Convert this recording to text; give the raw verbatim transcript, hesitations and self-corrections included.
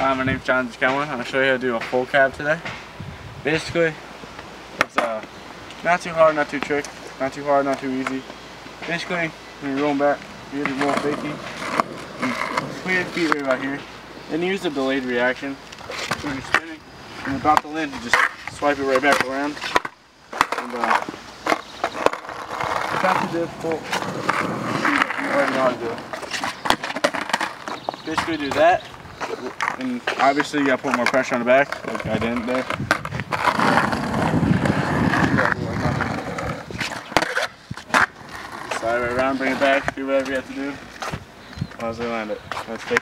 Hi, my name's John Cameron. I'm going to show you how to do a full cab today. Basically, it's uh, not too hard, not too trick, not too hard, not too easy. Basically, when you're rolling back, you have to roll fakie. Put your feet right about here. Then use the delayed reaction. So when you're spinning and about to land, you just swipe it right back around. And uh, it's not too difficult. You already know how to do it. Basically, do that. And obviously you gotta put more pressure on the back, like I didn't there. Slide right around, bring it back, do whatever you have to do. As long as they land it. That's